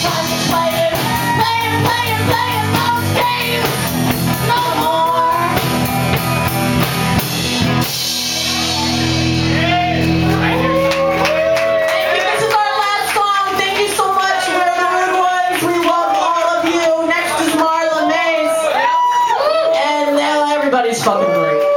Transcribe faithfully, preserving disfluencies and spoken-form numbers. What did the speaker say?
Playing, playing, playing, playing those games no more. Thank you. This is our last song. Thank you so much. We're the Rewd ones. We love all of you. Next is Marla Maze. And now everybody's fucking great.